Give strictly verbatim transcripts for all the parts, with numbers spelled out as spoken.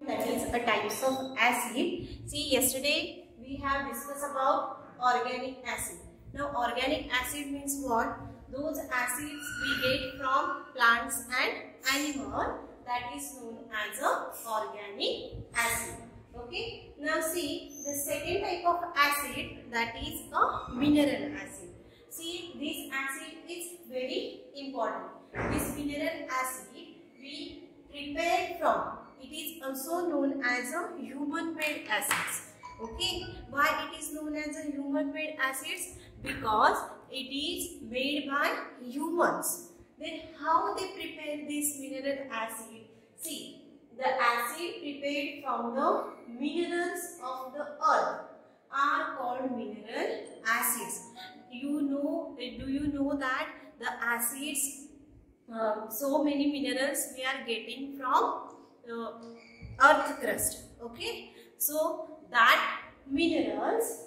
that is a types of acid. See, yesterday we have discussed about organic acid. Now organic acid means what? Those acids we get from plants and animal, that is known as a organic acid. Okay. Now see the second type of acid, that is a mineral acid. See, this acid is very important. This mineral acid we prepare from. It is also known as a human-made acids. Okay, why it is known as a human-made acids? Because it is made by humans. Then how they prepare this mineral acid? See, the acid prepared from the minerals of the earth are called mineral acids. You know, do you know that the acids, uh, so many minerals we are getting from uh, earth crust. Okay, so that minerals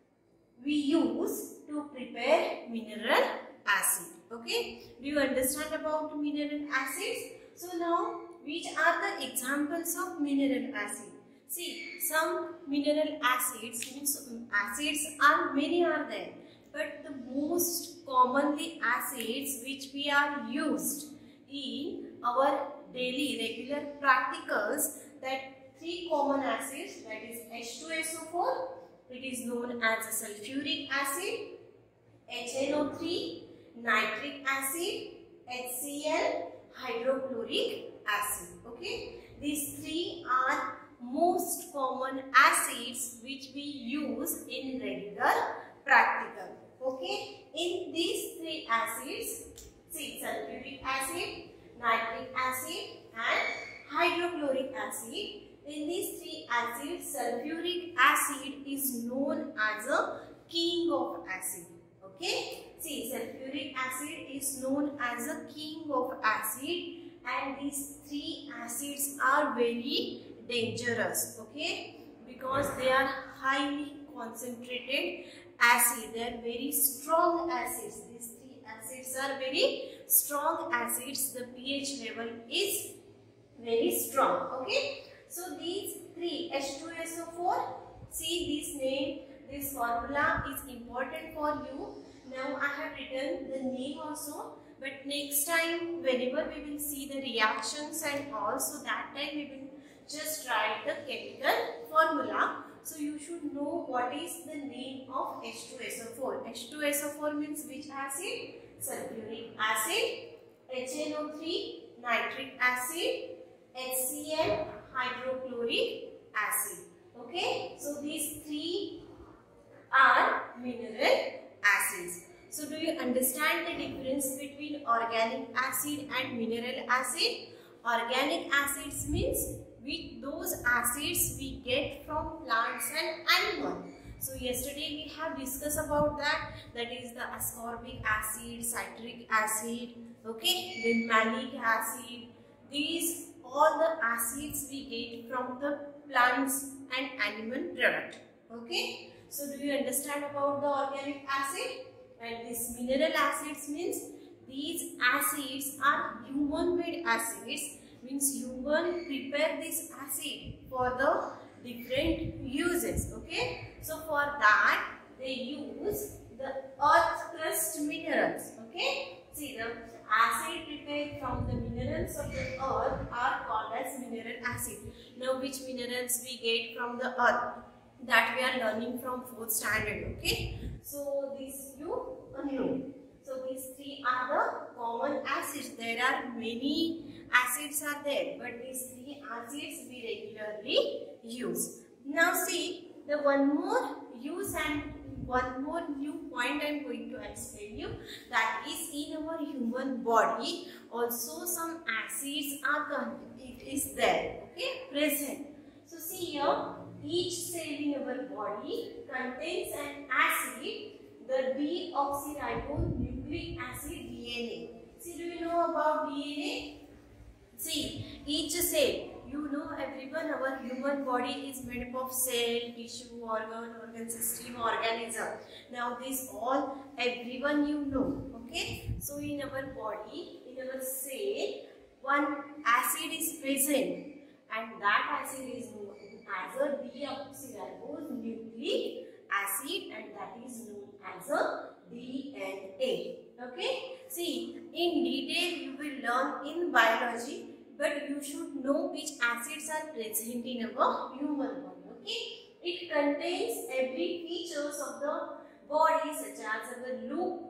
we use to prepare mineral acid. Okay, do you understand about mineral acids? So now, which are the examples of mineral acid? See, some mineral acids means acids are many are there, but the most commonly acids which we are used in our daily regular practicals, that three common acids, that is H two S O four, it is known as a sulfuric acid, H N O three, nitric acid, H C l, hydrochloric acid. Okay, these three are most common acids which we use in regular practical. Okay, in these three acids, see, sulfuric acid, nitric acid and hydrochloric acid. In these three acids, sulfuric acid is known as a king of acid. Okay, see, sulfuric acid is known as a king of acid, and these three acids are very dangerous. Okay, because they are highly concentrated acid. They are very strong acids. These three acids are very strong acids. The pH level is very strong. Okay, so these three H two S O four, see this name, this formula is important for you. Now I have written the name also, but next time whenever we will see the reactions and also that time we will just write the chemical formula. So you should know what is the name of H two S O four. H two S O four means which acid? Sulfuric acid, H N O three, nitric acid, H C l, hydrochloric acid. Okay, so these three are mineral acids. So do you understand the difference between organic acid and mineral acid? Organic acids means with those acids we get from plants and animals. So yesterday we have discussed about that, that is the ascorbic acid, citric acid, okay, then malic acid. These all the acids we get from the plants and animal product. Okay, so do you understand about the organic acid? And this mineral acids means these acids are human made acids, means human prepare this acid for the different uses. Okay, so for that they use the earth crust minerals. Okay, see, the acid prepared from the minerals of the earth are called as mineral acid. Now which minerals we get from the earth? That we are learning from fourth standard. Okay, so this you know. So these three are the common acids. There are many acids are there, but these three acids we regularly use. Now see, the one more use and one more new point I am going to explain you, that is in our human body also some acids are it is there. Okay, present. So see here, each cell in our body contains an acid, the deoxyribonucleic acid D N A. See, do you know about D N A? See, each cell, you know everyone, our human body is made up of cell, tissue, organ, organ system, organism. Now this all, everyone you know. Okay, so in our body, in our cell, one acid is present and that acid is known as a deoxyribose nucleic acid, and that is known as a D N A. Okay, see, in detail you will learn in biology, but you should know which acids are present in our human body. Okay, it contains every features of the body, such as our look,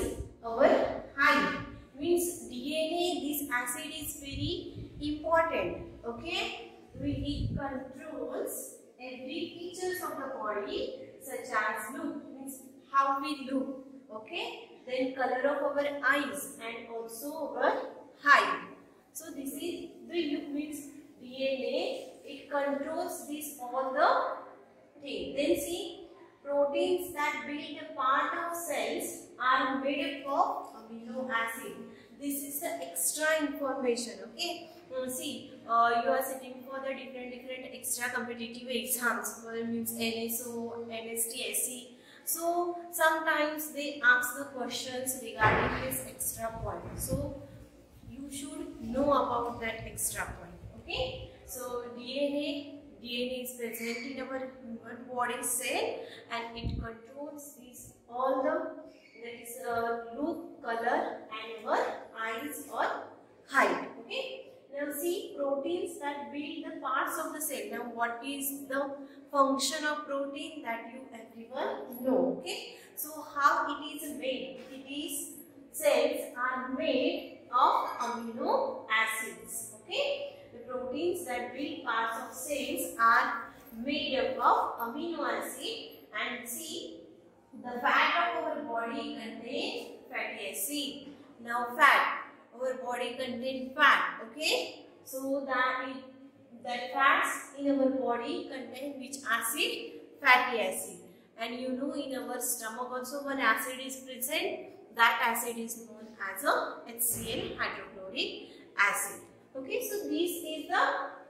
our height. Means D N A, this acid is very important. Okay, it controls every features of the body, such as look, means how we look. Okay, then color of our eyes and also our height. So this is the look, means D N A. It controls this all the thing. Then see, proteins that build a part of cells are made up of amino acid. This is the extra information. Okay. Uh, see, uh, you are sitting for the different different extra competitive exams. For means N S O, N S T, S C. So sometimes they ask the questions regarding this extra point. So you should know about that extra point. Okay. So D N A, D N A is present in our human body cell, and it controls these all the, that is uh, look, color, and our eyes or height. Okay. Now see, proteins that build the parts of the cell. Now what is the function of protein, that you everyone know. Okay. So how it is made? It is, cells are made of amino acids. Okay. The proteins that build parts of cells are made up of amino acid, and see, the fat of our body contains fatty acid. Now fat, our body contains fat. Okay, so that it, that fats in our body contain which acid? Fatty acid. And you know, in our stomach also one acid is present. That acid is known as a HCl, hydrochloric acid. Okay, so this is the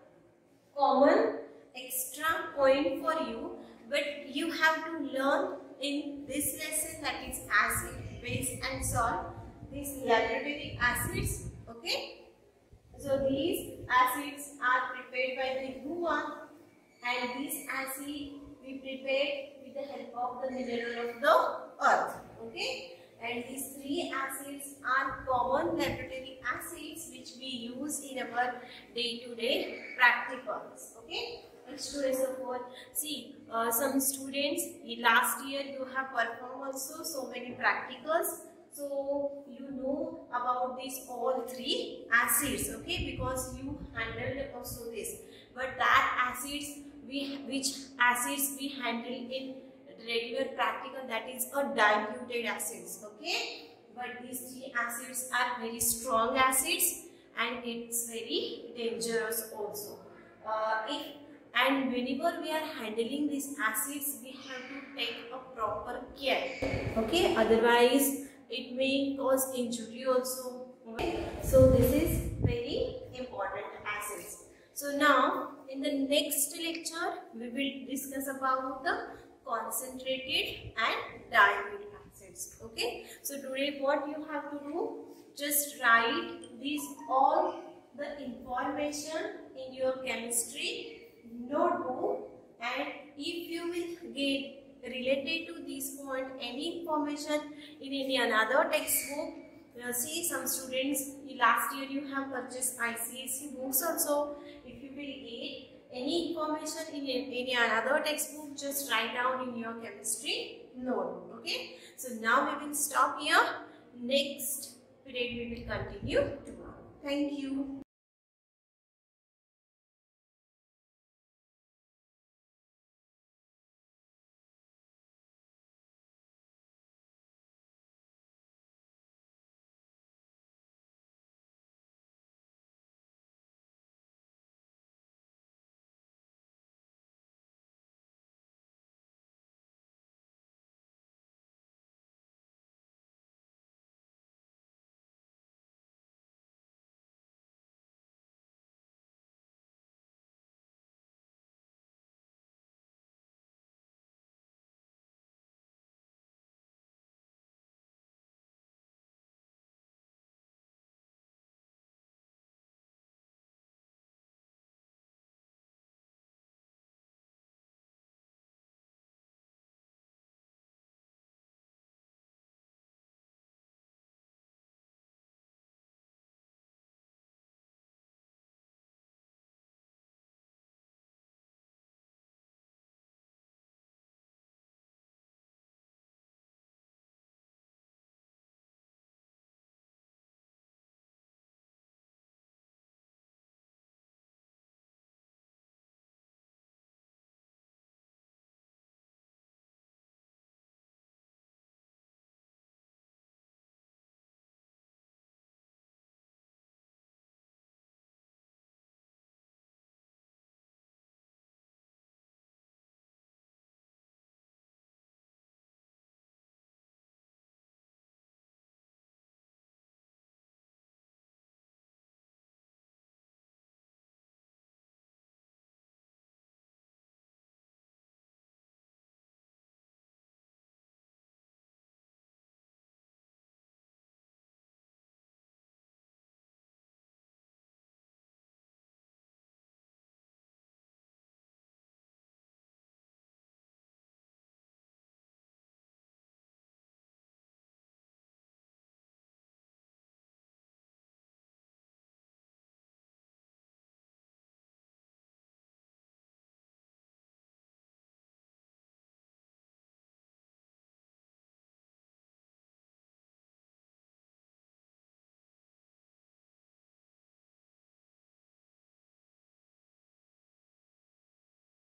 common extra point for you, but you have to learn in this lesson, that is acid, base and salt, these laboratory acids. Okay, so these acids are prepared by the human, and this acid we prepare with the help of the mineral of the earth. Okay, and these three acids are common laboratory acids which we use in our day-to-day practicals. Okay, and students of all, see, uh, some students last year you have performed also so many practicals, so you know about these all three acids. Okay, because you handled also this, but that acids we which acids we handle in regular practical, that is a diluted acids. Okay, but these three acids are very strong acids, and it's very dangerous also. Uh, if and whenever we are handling these acids, we have to take a proper care. Okay, otherwise it may cause injury also. Okay? So this is very important acids. So now in the next lecture we will discuss about the concentrated and dilute acids. Okay, so today what you have to do, just write these all the information in your chemistry notebook, and if you will get related to this point any information in any another textbook, you see, some students last year you have purchased I C S E books also. If you will get any information in any another textbook, just write down in your chemistry notebook. Okay, so now we will stop here. Next period we will continue tomorrow. Thank you.